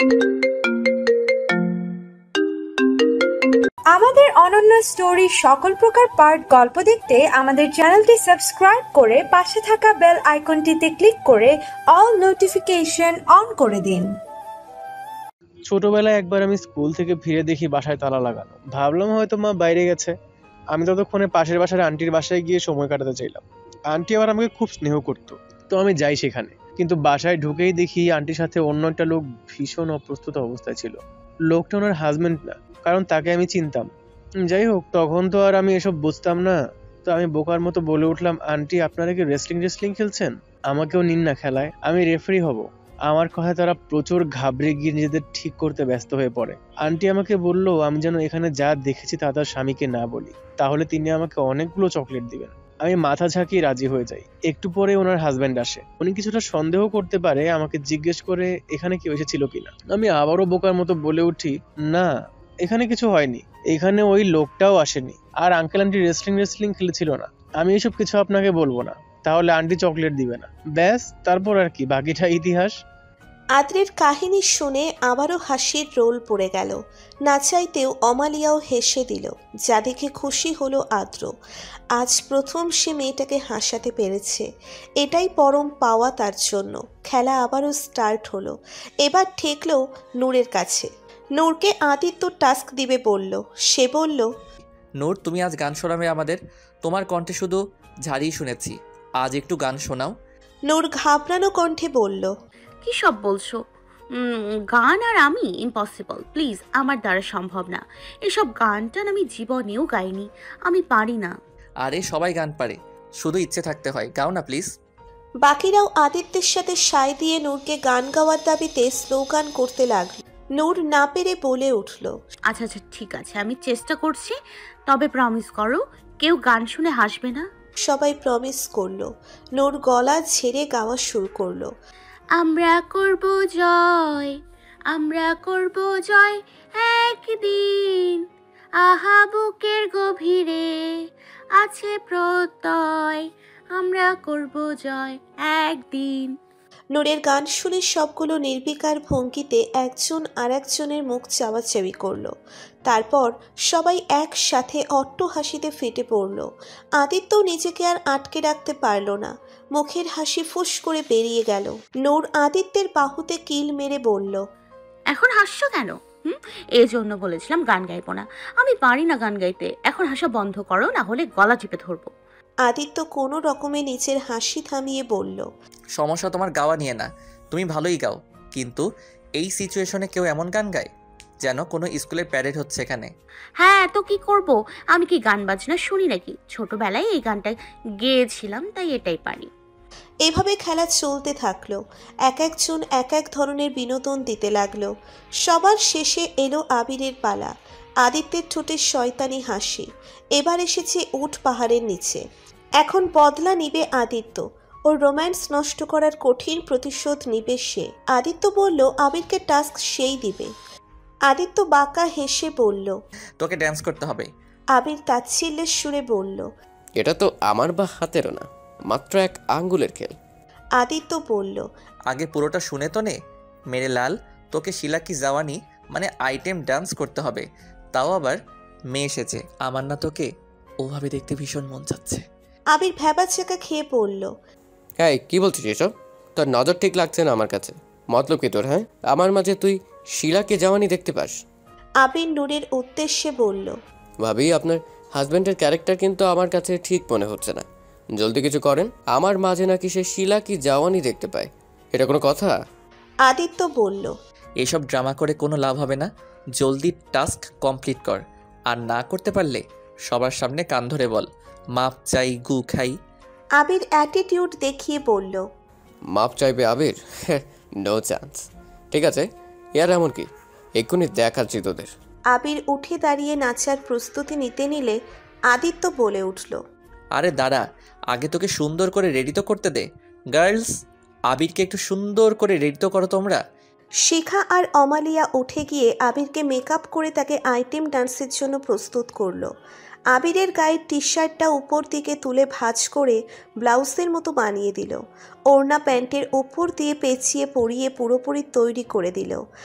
আমাদের অনন্য স্টোরি সকল প্রকার পার্ট গল্প দেখতে আমাদের চ্যানেলটি সাবস্ক্রাইব করে পাশে থাকা বেল আইকনটিতে ক্লিক করে অল নোটিফিকেশন অন করে দিন। ছোটবেলায় একবার আমি স্কুল থেকে ফিরে দেখি বাসায় তালা লাগানো। ভাবলাম হয়তো মা বাইরে গেছে। আমি ততক্ষণে পাশের বাসার আন্টির বাসায় গিয়ে সময় কাটাতে চাইলাম। আন্টি আবার আমাকে খুব স্নেহ করতো, তো আমি যাই সেখানে। কিন্তু বাসায় ঢুকেই দেখি আন্টির সাথে অন্য একটা লোক ভীষণ অপ্রস্তুত অবস্থায় ছিল। লোকটা ওনার হাজবেন্ড না, কারণ তাকে আমি চিনতাম। যাই হোক, তখন তো আর আমি এসব বুঝতাম না। তো আমি বোকার মতো বলে উঠলাম, আন্টি আপনারা কি রেসলিং খেলছেন? আমাকেও নিন না খেলায়, আমি রেফারি হব। আমার কথায় তারা প্রচুর ঘাবড়ে গিয়ে নিজেদের ঠিক করতে ব্যস্ত হয়ে পড়ে। আন্টি আমাকে বললো আমি যেন এখানে যা দেখেছি তা তার স্বামীকে না বলি, তাহলে তিনি আমাকে অনেকগুলো চকলেট দিবেন। আমি মাথা ঝাঁকিয়ে রাজি হয়ে যাই। একটু পরে ওনার হাজবেন্ড আসে। উনি কিছুটা সন্দেহ করতে পারে, আমাকে জিজ্ঞেস করে এখানে কেউ এসেছিল কিনা। আমি আবারও বোকার মতো বলে উঠি, না এখানে কিছু হয়নি, এখানে ওই লোকটাও আসেনি, আর আঙ্কেল আন্টি রেসলিং খেলেছিল না। আমি এসব কিছু আপনাকে বলবো না, তাহলে আন্টি চকলেট দিবে না। ব্যাস, তারপর আর কি, বাকিটা ইতিহাস। আদ্রের কাহিনী শুনে আবারও হাসির রোল পড়ে গেল। না চাইতেও অমালিয়াও হেসে দিল, যা দেখে খুশি হলো আদ্র। আজ প্রথম সে মেয়েটাকে হাসাতে পেরেছে, এটাই পরম পাওয়া তার জন্য। খেলা আবারও স্টার্ট হলো। এবার ঠেকল নূরের কাছে। নূরকে আদিত্য টাস্ক দিবে বলল। সে বলল, নূর, তুমি আজ গান শোনাবে আমাদের। তোমার কণ্ঠে শুধু ঝাড়িই শুনেছি, আজ একটু গান শোনাও। নূর ঘাবড়ানো কণ্ঠে বলল, কি সব বলছো? গান আর আমি ইম্পসিবল, প্লিজ, আমার দ্বারা সম্ভব না। এসব গান টান আমি জীবনেও গাইনি, আমি পারি না। আরে সবাই গান পারে, শুধু ইচ্ছে থাকতে হয়। গাও না প্লিজ। বাকিরাও আদিত্যের সাথে সায় দিয়ে নূরকে গান গাওয়ার দাবিতে স্লোগান করতে লাগল। নূর না পেরে বলে উঠল, আচ্ছা আচ্ছা ঠিক আছে, আমি চেষ্টা করছি, তবে প্রমিস করো কেউ গান শুনে হাসবে না। সবাই প্রমিস করলো। নূর গলা ঝেড়ে গাওয়া শুরু করলো। আমরা করব জয়, আমরা করব জয় একদিন, আহা বুকের গভীরে আছে প্রত্যয়, আমরা করব জয় একদিন। নূরের গান শুনে সবগুলো নির্বিকার ভঙ্গিতে একজন আর একজনের মুখ চাওয়াচাওয়ি করলো। তারপর সবাই একসাথে অট্ট হাসিতে ফেটে পড়ল। আদিত্য নিজেকে আর আটকে রাখতে পারল না, মুখের হাসি ফুস করে বেরিয়ে গেল। নূর আদিত্যের বাহুতে কিল মেরে বলল, এখন হাসছো কেন? এই জন্য বলেছিলাম গান গাইবো না, আমি পারি না গান গাইতে। এখন হাসা বন্ধ করো, না হলে গলা টিপে ধরবো। আদিত্য কোনো রকমে নিচের হাসি থামিয়ে বলল, সমস্যা তোমার গাওয়া নিয়ে না, তুমি ভালোই গাও, কিন্তু এই সিচুয়েশনে কেউ এমন গান গায় যেন কোনো স্কুলের প্যারেড হচ্ছে এখানে। হ্যাঁ তো কি করব, আমি কি গান বাজনা শুনি নাকি? ছোটবেলায় এই গানটা গেয়েছিলাম, তাই এটাই পারি। এভাবে খেলা চলতে থাকলো। এক একজন এক এক ধরনের বিনোদন দিতে লাগলো। সবার শেষে এলো আবিরের পালা। আদিত্যের ঠোঁটে শয়তানি হাসি। এবার এসেছে উট পাহাড়ের নিচে। এখন বদলা নিবে আদিত্য। ওর রোম্যান্স নষ্ট করার কঠিন প্রতিশোধ নিবে সে। আদিত্য বলল আবিরকে টাস্ক সেই দিবে। আদিত্য বাঁকা হেসে বলল, তোকে ড্যান্স করতে হবে। আবির তাচ্ছিল্যের সুরে বলল, এটা তো আমার বা হাতেরও না, মাত্র এক আঙ্গুলের খেল। আদিত্য বলল, আগে পুরোটা শুনে তো নে। মেরে লাল, তোকে শিলা কি জাওয়ানি মানে আইটেম ডান্স করতে হবে, তাও আবার মেয়ে এসেছে। আমার না তোকে ওভাবে দেখতে ভীষণ মন চাচ্ছে। আবির ভ্যাবাচ্যাকা খেয়ে পড়ল, হ্যাঁ কি বলছিস এসব? তোর নজর ঠিক লাগছে না আমার কাছে। মতলব কি তোর? হ্যাঁ, আমার মাঝে তুই শিলাকে জাওয়ানি দেখতে পাস? আবির নূরের উদ্দেশ্যে বলল, ভাবি আপনার হাজব্যান্ডের ক্যারেক্টার কিন্তু আমার কাছে ঠিক মনে হচ্ছে না। জলদি কিছু করেন, আমার মাঝে নাকি সে শিলা কি জাওয়ানি দেখতে পায়, এটা কোনো কথা? আদিত্য বলল, এইসব ড্রামা করে কোনো লাভ হবে না, জলদি টাস্ক কমপ্লিট কর। আর না করতে পারলে সবার সামনে কান ধরে বল, মাপ চাই গু খাই। আবির অ্যাটিটিউড দেখিয়ে বলল, মাপ চাইবে আবির? No chance. ঠিক আছে, ইয়ার এমন কি, এক্ষুনি দেখাচ্ছি তোদের। আবির উঠে দাঁড়িয়ে নাচার প্রস্তুতি নিতে নিলে আদিত্য বলে উঠল, আরে দাঁড়া, আগে তোকে সুন্দর করে রেডি তো করতে দে। গার্লস, আবিরকে একটু সুন্দর করে রেডি তো করো তোমরা। শিখা আর অমালিয়া উঠে গিয়ে আবিরকে মেকআপ করে তাকে আইটেম ডান্সের জন্য প্রস্তুত করলো। আবিরের গায়ের টি শার্টটা উপর দিকে তুলে ভাঁজ করে ব্লাউজের মতো বানিয়ে দিল। ওড়না প্যান্টের ওপর দিয়ে পেঁচিয়ে পরিয়ে পুরোপুরি তৈরি করে দিল।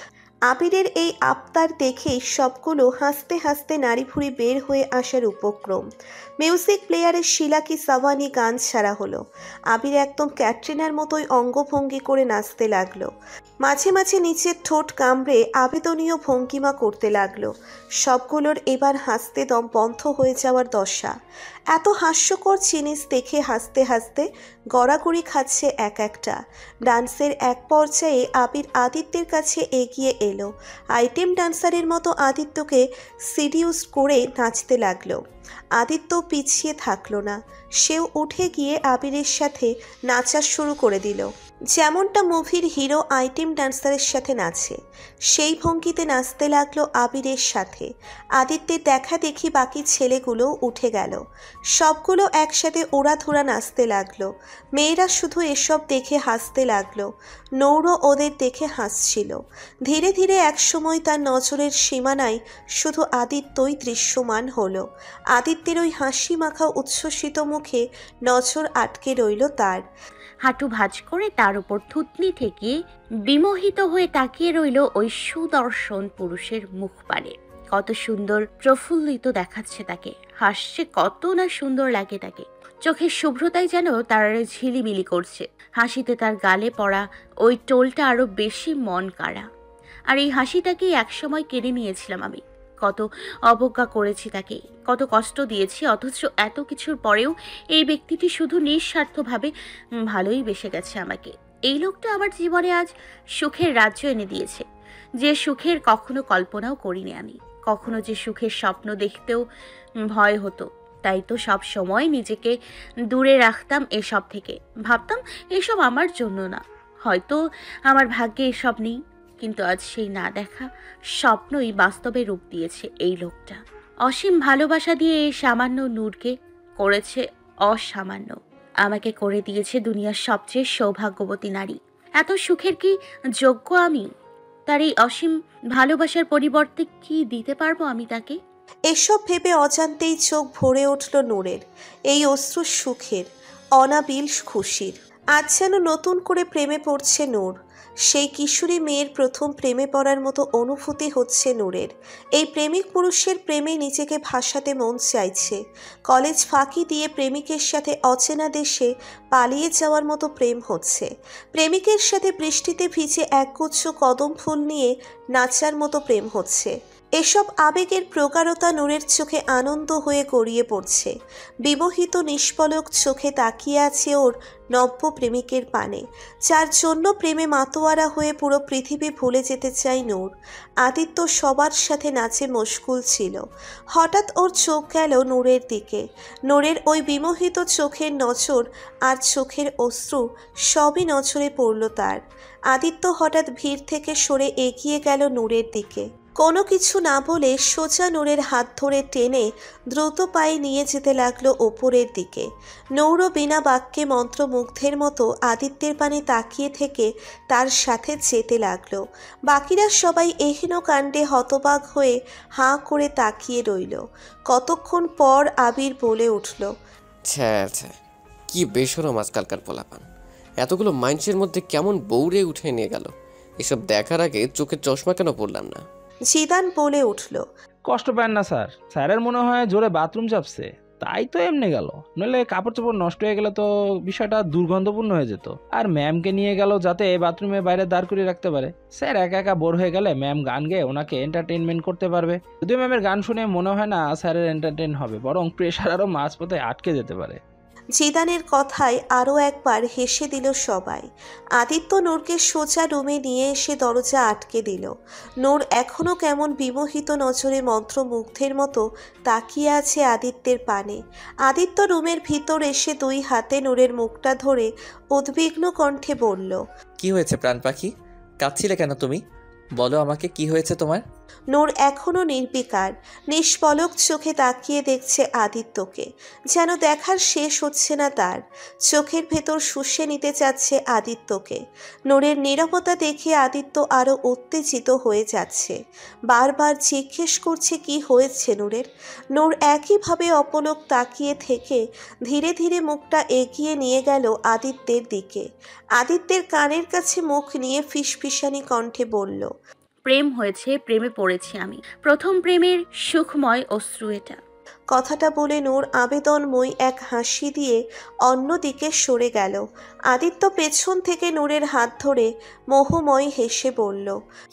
আবিরের এই আবতার দেখেই সবগুলো হাসতে হাসতে নাড়ি ভুড়ি বের হয়ে আসার উপক্রম। মিউজিক প্লেয়ারের শিলা কি সাওয়ানি গান ছাড়া হলো। আবির একদম ক্যাটরিনার মতোই অঙ্গভঙ্গি করে নাচতে লাগলো। মাঝে মাঝে নিচের ঠোঁট কামড়ে আবেদনীয় ভঙ্গিমা করতে লাগলো। সবগুলোর এবার হাসতে দম বন্ধ হয়ে যাওয়ার দশা। এত হাস্যকর জিনিস দেখে হাসতে হাসতে গড়াগড়ি খাচ্ছে এক একটা। ডান্সের এক পর্যায়ে আবির আদিত্যের কাছে এগিয়ে এলো। আইটেম ডান্সারের মতো আদিত্যকে সিডিউস করে নাচতে লাগলো। আদিত্য পিছিয়ে থাকলো না, সেও উঠে গিয়ে আবিরের সাথে নাচা শুরু করে দিল। যেমনটা মুভির হিরো আইটেম ডান্সারের সাথে নাচে সেই ভঙ্গিতে নাচতে লাগলো আবিরের সাথে। আদিত্যের দেখা দেখি বাকি ছেলেগুলো উঠে গেল। সবগুলো একসাথে ওড়াধুরা নাচতে লাগলো। মেয়েরা শুধু এসব দেখে হাসতে লাগলো। নৌরো ওদের দেখে হাসছিল। ধীরে ধীরে একসময় তার নজরের সীমানায় শুধু আদিত্যই দৃশ্যমান হলো। আদিত্যের ওই হাসি মাখা উচ্ছ্বসিত মুখে নজর আটকে রইল তার। হাঁটু ভাঁজ করে তার উপর থুতনি থেকে বিমোহিত হয়ে তাকিয়ে রইল ওই সুদর্শন পুরুষের মুখপানে। কত সুন্দর প্রফুল্লিত দেখাচ্ছে তাকে, হাসছে কত না সুন্দর লাগে তাকে। চোখের শুভ্রতায় যেন তার ঝিলিমিলি করছে। হাসিতে তার গালে পড়া ওই টোলটা আরো বেশি মন কাড়া। আর এই হাসিটাকেই একসময় কেড়ে নিয়েছিলাম আমি। কত অবজ্ঞা করেছি তাকে, কত কষ্ট দিয়েছি, অথচ এত কিছুর পরেও এই ব্যক্তিটি শুধু নিঃস্বার্থভাবে ভালোই বেসে গেছে আমাকে। এই লোকটা আমার জীবনে আজ সুখের রাজ্য এনে দিয়েছে, যে সুখের কখনো কল্পনাও করিনি আমি। কখনো যে সুখের স্বপ্ন দেখতেও ভয় হতো, তাই তো সব সময় নিজেকে দূরে রাখতাম এসব থেকে। ভাবতাম এসব আমার জন্য না, হয়তো আমার ভাগ্যে এসব নেই। কিন্তু আজ সেই না দেখা স্বপ্নই বাস্তবে রূপ দিয়েছে এই লোকটা। অসীম ভালোবাসা দিয়ে এই সামান্য নূরকে করেছে অসামান্য। আমাকে করে দিয়েছে দুনিয়ার সবচেয়ে সৌভাগ্যবতী নারী। এত সুখের কি যোগ্য আমি? তার এই অসীম ভালোবাসার পরিবর্তে কি দিতে পারবো আমি তাকে? এসব ভেবে অজান্তেই চোখ ভরে উঠল নূরের। এই অশ্রু সুখের, অনাবিল খুশির। আজ যেন নতুন করে প্রেমে পড়ছে নূর। সেই কিশোরী মেয়ের প্রথম প্রেমে পড়ার মতো অনুভূতি হচ্ছে নূরের। এই প্রেমিক পুরুষের প্রেমে নিজেকে ভাসাতে মন চাইছে। কলেজ ফাঁকি দিয়ে প্রেমিকের সাথে অচেনা দেশে পালিয়ে যাওয়ার মতো প্রেম হচ্ছে। প্রেমিকের সাথে বৃষ্টিতে ভিজে একগুচ্ছ কদম ফুল নিয়ে নাচার মতো প্রেম হচ্ছে। এসব আবেগের প্রগাঢ়তা নূরের চোখে আনন্দ হয়ে গড়িয়ে পড়ছে। বিমোহিত নিষ্পলক চোখে তাকিয়ে আছে ওর নব্য প্রেমিকের পানে, যার জন্য প্রেমে মাতোয়ারা হয়ে পুরো পৃথিবী ভুলে যেতে চায় নূর। আদিত্য সবার সাথে নাচে মশগুল ছিল। হঠাৎ ওর চোখ গেল নূরের দিকে। নূরের ওই বিমোহিত চোখের নজর আর চোখের অশ্রু সবই নজরে পড়ল তার। আদিত্য হঠাৎ ভিড় থেকে সরে এগিয়ে গেল নূরের দিকে। কোনো কিছু না বলে সোজা নূরের হাত ধরে টেনে দ্রুত পায়ে নিয়ে যেতে লাগলো ওপরের দিকে। নূর বিনা বাক্যে মন্ত্রমুগ্ধের মতো আদিত্যের পানে তাকিয়ে থেকে তার সাথে যেতে লাগলো। বাকিরা সবাই এহেন কাণ্ডে হতবাক হয়ে হাঁ করে তাকিয়ে রইল। কতক্ষণ পর আবির বলে উঠল, আচ্ছা, কি বেসরম আজকালকার পোলাপান। এতগুলো মাইন্সের মধ্যে কেমন বৌড়ে উঠে নিয়ে গেল। এসব দেখার আগে চোখের চশমা কেন পরলাম না? জিদান বলে উঠল, কষ্ট পান না স্যার, স্যারের মনে হয় জোরে বাথরুম চাপছে, তাই তো এমনি গেল। নইলে কাপড় চোপড় নষ্ট হয়ে গেলে তো বিষয়টা দুর্গন্ধপূর্ণ হয়ে যেত। আর ম্যামকে নিয়ে গেল যাতে বাথরুমে বাইরে দাঁড় করিয়ে রাখতে পারে। স্যার একা একা বোর হয়ে গেলে ম্যাম গান গেয়ে ওনাকে এন্টারটেনমেন্ট করতে পারবে। যদিও ম্যামের গান শুনে মনে হয় না স্যারের এন্টারটেন হবে, বরং প্রেশার আরও মাঝপথে আটকে যেতে পারে। জিদানের কথায় আরও একবার হেসে দিল সবাই। আদিত্য নূরকে সোজা রুমে নিয়ে এসে দরজা আটকে দিল। নূর এখনও কেমন বিমোহিত নজরে মন্ত্রমুগ্ধের মতো তাকিয়ে আছে আদিত্যের পানে। আদিত্য রুমের ভিতর এসে দুই হাতে নূরের মুখটা ধরে উদ্বিগ্ন কণ্ঠে বলল, কি হয়েছে প্রাণ পাখি? কাঁদছিলে কেন তুমি? বলো আমাকে, কি হয়েছে তোমার? নূর এখনো নির্বিকার, নিষ্পলক চোখে তাকিয়ে দেখছে আদিত্যকে। যেন দেখার শেষ হচ্ছে না তার। চোখের ভেতর শুষে নিতে চাচ্ছে আদিত্যকে। নূরের নীরবতা দেখে আদিত্য আরো উত্তেজিত হয়ে যাচ্ছে। বারবার জিজ্ঞেস করছে কি হয়েছে নূরের। নূর একইভাবে অপলক তাকিয়ে থেকে ধীরে ধীরে মুখটা এগিয়ে নিয়ে গেল আদিত্যের দিকে। আদিত্যের কানের কাছে মুখ নিয়ে ফিসফিসানি কণ্ঠে বলল, প্রেম হয়েছে, প্রেমে পড়েছি আমি। প্রথম প্রেমের সুখময় অশ্রু এটা। কথাটা বলে নূর আবেদনময় এক হাসি দিয়ে অন্যদিকে সরে গেল। আদিত্য পেছন থেকে নূরের হাত ধরে মোহময় হেসে বলল।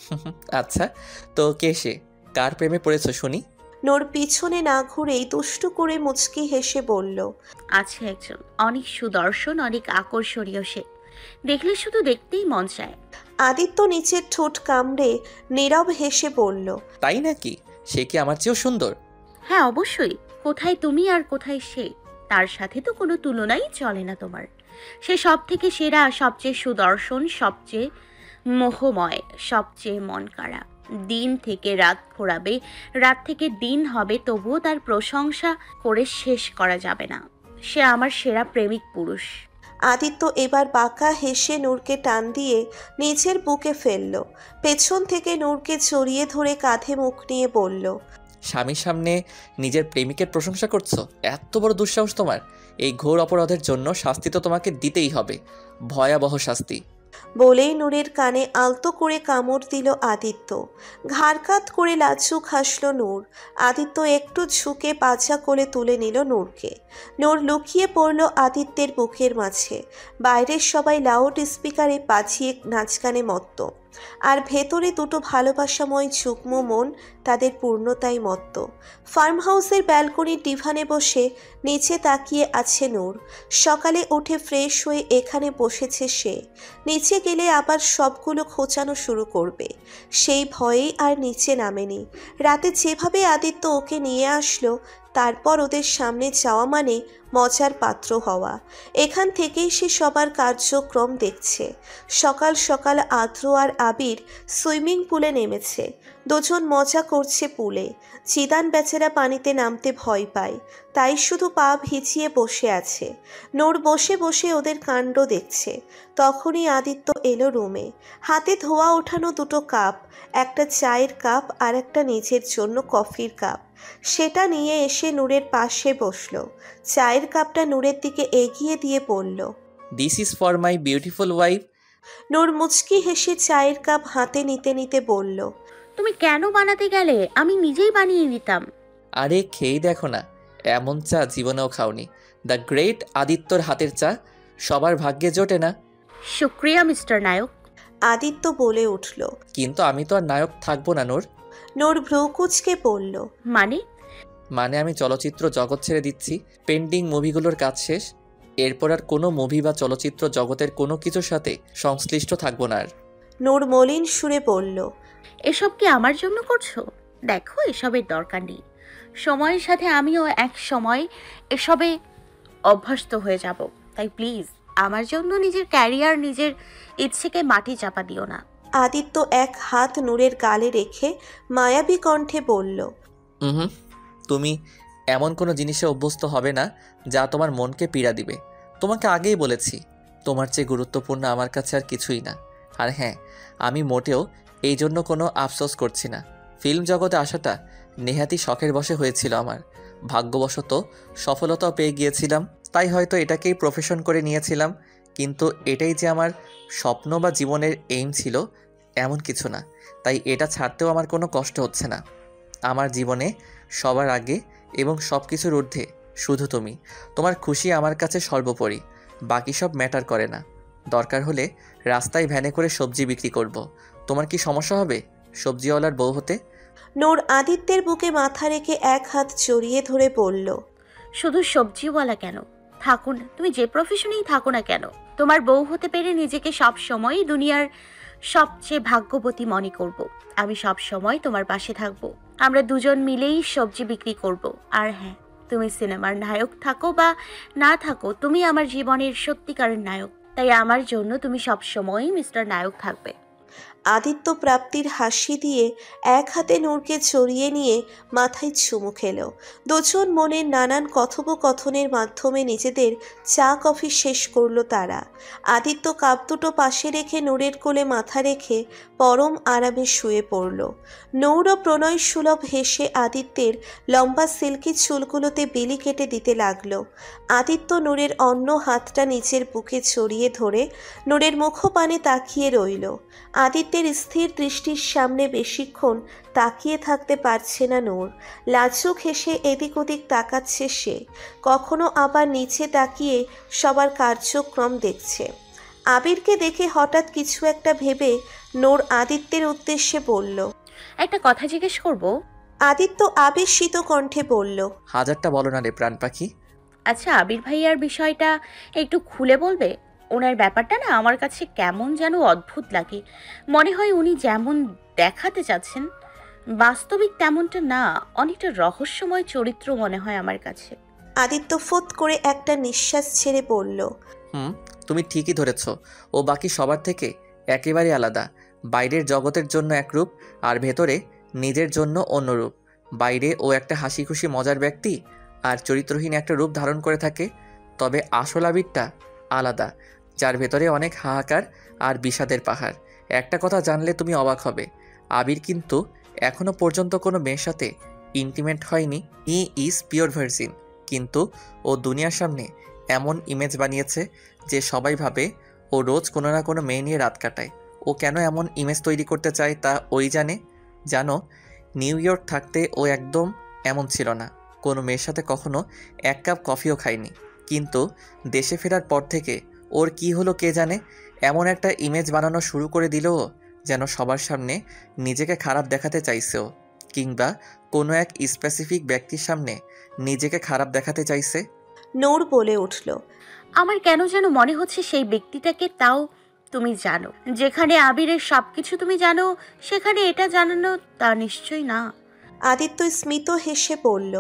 আচ্ছা, তো কে সে? কার প্রেমে পড়েছো শুনি? নূর পিছনে না ঘুরেই দুষ্টু করে মুচকি হেসে বলল। আছে একজন, অনেক সুদর্শন, অনেক আকর্ষণীয় সে। দেখলে শুধু দেখতেই মন চায়। আদিত্য নিচের ঠোঁট কামড়ে নীরব হেসে বলল। তাই নাকি? সে কি আমার চেয়েও সুন্দর? হ্যাঁ অবশ্যই। কোথায় তুমি আর কোথায় সে? তার সাথে তো কোনো তুলনাই চলে না তোমার। সে সব থেকে সেরা, সবচেয়ে সুদর্শন, সবচেয়ে মোহময়, সবচেয়ে মন কাড়া। দিন থেকে রাত ঘোরাবে, রাত থেকে দিন হবে, তবুও তার প্রশংসা করে শেষ করা যাবে না। সে আমার সেরা প্রেমিক পুরুষ। আদিত্য এবার বাঁকা হেসে নূরকে টান দিয়ে নিচের বুকে ফেলল। পেছন থেকে নূরকে জড়িয়ে ধরে কাঁধে মুখ নিয়ে বলল। স্বামীর সামনে নিজের প্রেমিকের প্রশংসা করছো? এত বড় দুঃসাহস তোমার! এই ঘোর অপরাধের জন্য শাস্তি তো তোমাকে দিতেই হবে, ভয়াবহ শাস্তি। বলেই নূরের কানে আলতো করে কামড় দিল আদিত্য। ঘাড় কাত করে লাজুক হাসল নূর। আদিত্য একটু ঝুঁকে পাছা কোলে তুলে নিল নূরকে। নূর লুকিয়ে পড়ল আদিত্যের বুকের মাঝে। বাইরের সবাই লাউড স্পিকারে বাজিয়ে নাচ গানে মত্ত, আর ভেতরে দুটো ভালোবাসাময় যুগ্ম মন তাদের পূর্ণতায় মত্ত। ফার্ম হাউসের ব্যালকনির ডিভানে বসে নিচে তাকিয়ে আছে নূর। সকালে উঠে ফ্রেশ হয়ে এখানে বসেছে সে। নিচে গেলে আবার সবগুলো খোঁচানো শুরু করবে, সেই ভয়েই আর নিচে নামেনি। রাতে যেভাবে আদিত্য ওকে নিয়ে আসলো, তারপর ওদের সামনে যাওয়া মানে মজার পাত্র হওয়া। এখান থেকেই সে সবার কার্যক্রম দেখছে। সকাল সকাল আদ্র আর আবির সুইমিং পুলে নেমেছে। দুজন মজা করছে পুলে। জিদান বেচারা পানিতে নামতে ভয় পায়, তাই শুধু পা ভিজিয়ে বসে আছে। নূর বসে বসে ওদের কাণ্ড দেখছে। তখনই আদিত্য এলো রুমে। হাতে ধোয়া ওঠানো দুটো কাপ, একটা চায়ের কাপ আর একটা নিজের জন্য কফির কাপ। সেটা নিয়ে এসে নূরের পাশে বসলো। চায়ের কাপটা নূরের দিকে এগিয়ে দিয়ে বলল। This is for my beautiful wife. নূর মুচকি হেসে চায়ের কাপ হাতে নিতে নিতে বলল। তুমি কেন বানাতে গেলে? আমি নিজেই বানিয়ে নিতাম। আরে খেয়েই দেখো না, এমন চা জীবনেও খাওনি। দ্য গ্রেট আদিত্যর হাতের চা সবার ভাগ্যে জোটে না। শুক্রিয়া মিস্টার নায়ক। আদিত্য বলে উঠল। কিন্তু আমি তো আর নায়ক থাকবো না নূর। নূর ভ্রু কুঁচকে বলল। মানে আমি চলচ্চিত্র জগৎ ছেড়ে দিচ্ছি। পেন্ডিং মুভিগুলোর কাজ শেষ। এরপর আর কোনো মুভি বা চলচ্চিত্র জগতের কোনো কিছুর সাথে সংশ্লিষ্ট থাকবো না আর। নূর মলিন সুরে বলল। এসব কি আমার জন্য করছো? দেখো, এসবের দরকার নেই। সময়ের সাথে আমিও এক সময় এসবে অভ্যস্ত হয়ে যাব। তাই প্লিজ আমার জন্য নিজের ক্যারিয়ার, নিজের ইচ্ছেকে মাটি চাপা দিও না। আদিত্য এক হাত নূরের গালে রেখে মায়াবী কণ্ঠে বলল। তুমি এমন কোনো জিনিসে অভ্যস্ত হবে না যা তোমার মনকে পীড়া দিবে। তোমাকে আগেই বলেছি, তোমার চেয়ে গুরুত্বপূর্ণ আমার কাছে আর কিছুই না। আর হ্যাঁ, আমি মোটেও এই জন্য কোনো আফসোস করছি না। ফিল্ম জগতে আসাটা নেহাতি শখের বশে হয়েছিল আমার। ভাগ্যবশত সফলতাও পেয়ে গিয়েছিলাম, তাই হয়তো এটাকেই প্রফেশন করে নিয়েছিলাম। কিন্তু এটাই যে আমার স্বপ্ন বা জীবনের এইম ছিল এমন কিছু না। তাই এটা ছাড়তেও আমার কোনো কষ্ট হচ্ছে না। আমার জীবনে সবার আগে এবং সব কিছুর ঊর্ধ্বে শুধু তুমি। তোমার খুশি আমার কাছে সর্বোপরি, বাকি সব ম্যাটার করে না। দরকার হলে রাস্তায় ভ্যানে করে সবজি বিক্রি করব। তোমার কি সমস্যা হবে সবজিওয়ালার বউ হতে? নূর আদিত্যের বুকে মাথা রেখে এক হাত জড়িয়ে ধরে বলল। শুধু সবজিওয়ালা কেন, থাকো না, তুমি যে প্রফেশনেই থাকো না কেন, তোমার বউ হতে পেরে নিজেকে সব সময় দুনিয়ার সবচেয়ে ভাগ্যবতী মনে করব। আমি সব সময় তোমার পাশে থাকব। আমরা দুজন মিলেই সবজি বিক্রি করব। আর হ্যাঁ, তুমি সিনেমার নায়ক থাকো বা না থাকো, তুমি আমার জীবনের সত্যিকারের নায়ক। তাই আমার জন্য তুমি সব সময় মিস্টার নায়ক থাকবে। আদিত্য প্রাপ্তির হাসি দিয়ে এক হাতে নূরকে ছড়িয়ে নিয়ে মাথায় চুমু খেল। দুজন মনের নানান কথোপকথনের মাধ্যমে নিজেদের চা কফি শেষ করলো তারা। আদিত্য কাপ দুটো পাশে রেখে নূরের কোলে মাথা রেখে পরম আরামে শুয়ে পড়ল। নূরও প্রণয় সুলভ হেসে আদিত্যের লম্বা সিল্কি চুলগুলোতে বিলি কেটে দিতে লাগলো। আদিত্য নূরের অন্য হাতটা নিচের বুকে ছড়িয়ে ধরে নূরের মুখপানে তাকিয়ে রইল। আদিত্যের স্থির দৃষ্টির সামনে বেশিক্ষণ তাকিয়ে থাকতে পারছে না নূর। লাজুক হেসে এদিক ওদিক তাকাচ্ছে সে, কখনো আবার নিচে তাকিয়ে সবার কার্যক্রম দেখছে। আবিরকে দেখে হঠাৎ কিছু একটা ভেবে নূর আদিত্যের উদ্দেশ্যে বলল। একটা কথা জিজ্ঞেস করব? আদিত্য আবেশিত কণ্ঠে বলল। হাজারটা বলো না রে প্রাণ পাখি। আচ্ছা, আবির ভাইয়ার বিষয়টা একটু খুলে বলবে? ওনার ব্যাপারটা না আমার কাছে কেমন যেন অদ্ভুত লাগে। মনে হয় উনি যেমন দেখাতে চাচ্ছেন বাস্তবিক তেমনটা না, অনেকটা রহস্যময় চরিত্র মনে হয় আমার কাছে। আদিত্য ফোত করে একটা নিঃশ্বাস ছেড়ে বলল। তুমি ঠিকই ধরেছ। ও বাকি সবার থেকে একেবারে আলাদা। বাইরের জগতের জন্য এক রূপ, আর ভেতরে নিজের জন্য অন্য রূপ। বাইরে ও একটা হাসি খুশি মজার ব্যক্তি, আর চরিত্রহীন একটা রূপ ধারণ করে থাকে। তবে আসল আবিরটা আলাদা, যার ভেতরে অনেক হাহাকার আর বিষাদের পাহাড়। একটা কথা জানলে তুমি অবাক হবে, আবির কিন্তু এখনো পর্যন্ত কোনো মেয়ের সাথে ইন্টিমেট হয়নি। He is pure virgin. কিন্তু ও দুনিয়ার সামনে এমন ইমেজ বানিয়েছে যে সবাই ভাবে ও রোজ কোনো না কোনো মেয়ে নিয়ে রাত কাটায়। ও কেন এমন ইমেজ তৈরি করতে চায় তা ওই জানে। জানো, নিউ ইয়র্ক থাকতে ও একদম এমন ছিল না। কোনো মেয়ের সাথে কখনো এক কাপ কফিও খায়নি। কিন্তু দেশে ফেরার পর থেকে ওর কি হলো কে জানে, এমন একটা ইমেজ বানানো শুরু করে দিল ও, যেন সবার সামনে নিজেকে খারাপ দেখাতে চাইছে ও, কিংবা কোনো এক স্পেসিফিক ব্যক্তির সামনে নিজেকে খারাপ দেখাতে চাইছে। নূর বলে উঠল। আমার কেন যেন মনে হচ্ছে সেই ব্যক্তিটাকে তাও তুমি জানো। যেখানে আবিরের সবকিছু তুমি জানো, সেখানে এটা জানানো তা নিশ্চয়ই না। আদিত্য স্মিত হেসে বলল।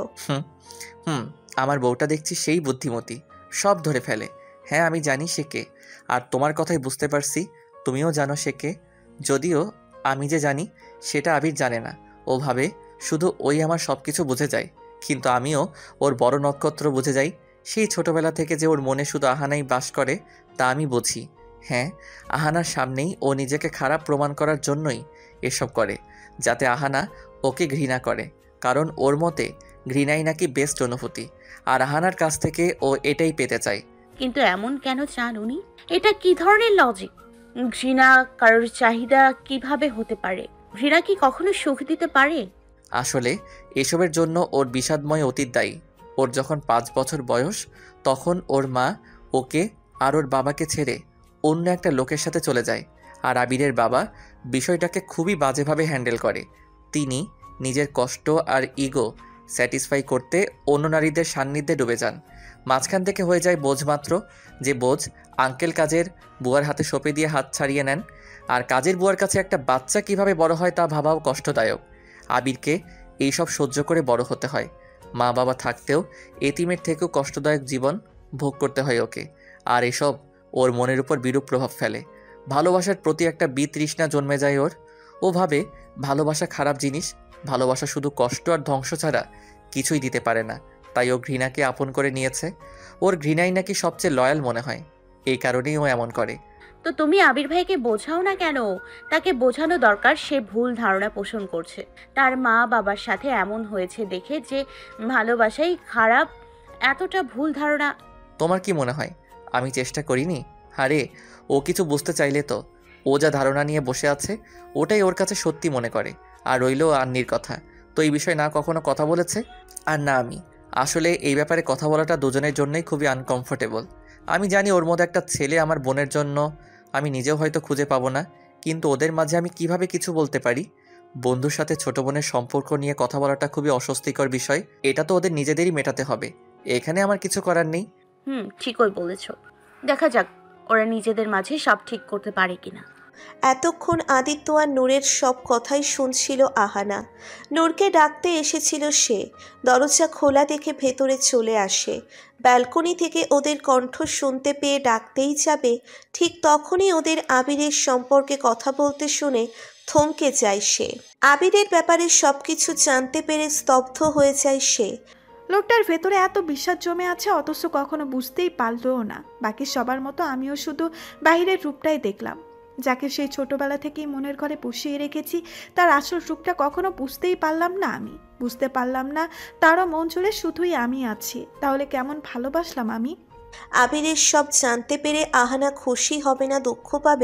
আমার বউটা দেখছি সেই বুদ্ধিমতী, সব ধরে ফেলে। হ্যাঁ, আমি জানি সে কে, আর তোমার কথাই বুঝতে পারছি তুমিও জানো সে কে। যদিও আমি যে জানি সেটা আবির জানে না। ও ভাবে শুধু ওই আমার সব কিছু বুঝে যায়, কিন্তু আমিও ওর বড় নক্ষত্র বুঝে যাই। সেই ছোটবেলা থেকে যে ওর মনে শুধু আহানাই বাস করে তা আমি বুঝি। হ্যাঁ, আহানার সামনেই ও নিজেকে খারাপ প্রমাণ করার জন্যই এসব করে, যাতে আহানা ওকে ঘৃণা করে। কারণ ওর মতে ঘৃণাই নাকি বেস্ট অনুভূতি, আর আহানার কাছ থেকে ও এটাই পেতে চায়। কিন্তু এমন কেন চান উনি? এটা কি ধরনের লজিক? ঘৃণা কারোর চাহিদা কিভাবে হতে পারে? ঘৃণা কি কখনো সুখ দিতে পারে? আসলে এসবের জন্য ওর বিষাদময় অতীত দায়ী। ওর যখন 5 বছর বয়স, তখন ওর মা ওকে আর ওর বাবাকে ছেড়ে অন্য একটা লোকের সাথে চলে যায়। আর আবিরের বাবা বিষয়টাকে খুবই বাজেভাবে হ্যান্ডেল করে। তিনি নিজের কষ্ট আর ইগো স্যাটিসফাই করতে অন্য নারীদের সান্নিধ্যে ডুবে যান। মাঝখান থেকে হয়ে যায় বোঝ মাত্র, যে বোঝ আঙ্কেল কাজের বুয়ার হাতে সঁপে দিয়ে হাত ছাড়িয়ে নেন। আর কাজের বুয়ার কাছে একটা বাচ্চা কিভাবে বড় হয় তা ভাবাও কষ্টদায়ক। আবিরকে এইসব সহ্য করে বড় হতে হয়। মা বাবা থাকতেও এতিমের থেকেও কষ্টদায়ক জীবন ভোগ করতে হয় ওকে। আর এসব ওর মনের উপর বিরূপ প্রভাব ফেলে। ভালোবাসার প্রতি একটা বিতৃষ্ণা জন্মে যায় ওর। ও ভাবে ভালোবাসা খারাপ জিনিস, ভালোবাসা শুধু কষ্ট আর ধ্বংস ছাড়া কিছুই দিতে পারে না। তাই ও ঘৃণাকে আপন করে নিয়েছে। ওর ঘৃণাই নাকি সবচেয়ে লয়াল মনে হয়, এই কারণেই ও এমন করে। তো তুমি আবির ভাইকে বোঝাও না কেন? তাকে বোঝানো দরকার সে ভুল ধারণা পোষণ করছে। তার মা বাবার সাথে এমন হয়েছে দেখে যে ভালোবাসাই খারাপ, এতটা ভুল ধারণা। তোমার কি মনে হয় আমি চেষ্টা করিনি? আরে ও কিছু বুঝতে চাইলে তো ও যা ধারণা নিয়ে বসে আছে ওটাই ওর কাছে সত্যি মনে করে। আর রইল আন্নির কথা, তো এই বিষয়ে না কখনো কথা বলেছে আর না আমি। আসলে এই ব্যাপারে কথা বলাটা দুজনের জন্যই খুবই আনকমফোর্টেবল। আমি জানি ওর মধ্যে একটা ছেলে আমার বোনের জন্য আমি নিজেও হয়তো খুঁজে পাবো না, কিন্তু ওদের মাঝে আমি কিভাবে কিছু বলতে পারি? বন্ধুর সাথে ছোট বোনের সম্পর্ক নিয়ে কথা বলাটা খুবই অস্বস্তিকর বিষয়। এটা তো ওদের নিজেদেরই মেটাতে হবে, এখানে আমার কিছু করার নেই। ঠিকই বলেছ। দেখা যাক ওরা নিজেদের মাঝে সব ঠিক করতে পারে কিনা। এতক্ষণ আদিত্য আর নূরের সব কথাই শুনছিল আহানা। নূরকে ডাকতে এসেছিল সে। দরজা খোলা দেখে ভেতরে চলে আসে। ব্যালকনি থেকে ওদের কণ্ঠ শুনতে পেয়ে ডাকতেই যাবে, ঠিক তখনই ওদের আবিরের সম্পর্কে কথা বলতে শুনে থমকে যায় সে। আবিরের ব্যাপারে সব কিছু জানতে পেরে স্তব্ধ হয়ে যায় সে। লোকটার ভেতরে এত বিশ্বাস জমে আছে, অথচ কখনো বুঝতেই পারলও না। বাকি সবার মতো আমিও শুধু বাহিরের রূপটাই দেখলাম। যাকে সেই ছোটবেলা থেকেই মনের ঘরে পুষিয়ে রেখেছি, তার আসল রূপটা কখনো বুঝতেই পারলাম না। আমি বুঝতে পারলাম না তারও মন জুড়ে শুধুই আমি আছি। তাহলে কেমন ভালোবাসলাম আমি? আবিরের সব জানতে পেরে আহানা খুশি হবে না দুঃখ পাবে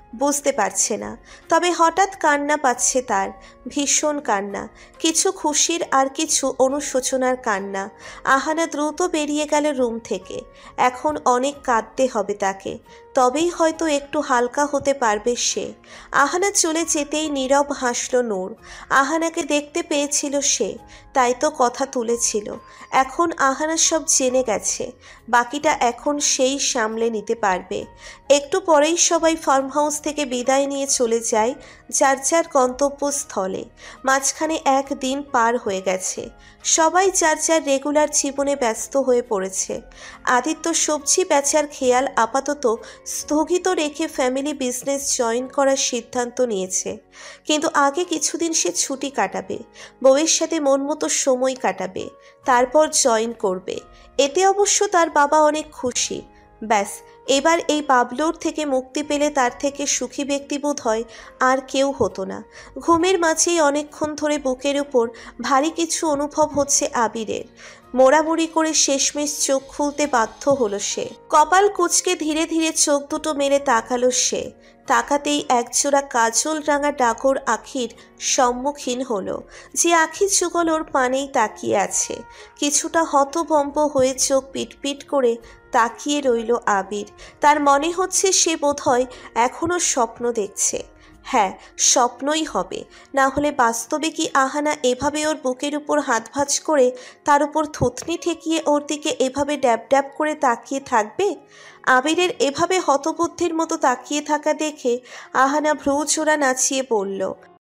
বুঝতে পারছে না, তবে হঠাৎ কান্না পাচ্ছে তার, ভীষণ কান্না, কিছু খুশির আর কিছু অনুশোচনার কান্না। আহানা দ্রুত বেরিয়ে গেল রুম থেকে। এখন অনেক কাঁদতে হবে তাকে, তবেই হয়তো একটু হালকা হতে পারবে সে। আহানা চলে যেতেই নীরব হাসল নূর। আহানাকে দেখতে পেয়েছিল সে, তাই তো কথা তুলেছিল। এখন আহানা সব জেনে গেছে, বাকিটা এখন সেই সামলে নিতে পারবে। একটু পরেই সবাই ফার্ম হাউস থেকে বিদায় নিয়ে চলে যায় যার যার গন্তব্যস্থলে। মাঝখানে একদিন পার হয়ে গেছে, সবাই যার যার রেগুলার জীবনে ব্যস্ত হয়ে পড়েছে। আদিত্য সবজি বেচার খেয়াল আপাতত স্থগিত রেখে ফ্যামিলি বিজনেস জয়েন করার সিদ্ধান্ত নিয়েছে। কিন্তু আগে কিছুদিন সে ছুটি কাটাবে, বউয়ের সাথে মন মতো সময় কাটাবে, তারপর জয়েন করবে। এতে অবশ্য তার বাবা অনেক খুশি। ব্যাস, এবার এই বাবলোর থেকে মুক্তি পেলে তার থেকে সুখী ব্যক্তি বোধ হয় আর কেউ হতো না। ঘুমের মাঝেই অনেকক্ষণ ধরে বুকের উপর ভারী কিছু অনুভব হচ্ছে আবিরের। মোড়ামুড়ি করে শেষমেশ চোখ খুলতে বাধ্য হলো সে। কপাল কুঁচকে ধীরে ধীরে চোখ দুটো মেলে তাকালো সে। তাকাতেই একজোড়া কাজল রাঙা ডাগর আখির সম্মুখীন হলো, যে আখি যুগল ওর পানেই তাকিয়ে আছে। কিছুটা হতভম্ব হয়ে চোখ পিটপিট করে তাকিয়ে রইল আবির। তার মনে হচ্ছে সে বোধহয় এখনো স্বপ্ন দেখছে। হ্যাঁ, স্বপ্নই হবে, না হলে বাস্তবে কি আহানা এভাবে ওর বুকের উপর হাত ভাঁজ করে তার উপর থুতনি ঠেকিয়ে ওর দিকে এভাবে ড্যাব ড্যাব করে তাকিয়ে থাকবে? আবিরের এভাবে হতবুদ্ধির মতো তাকিয়ে থাকা দেখে আহানা ভ্রু চোরা নাচিয়ে বলল,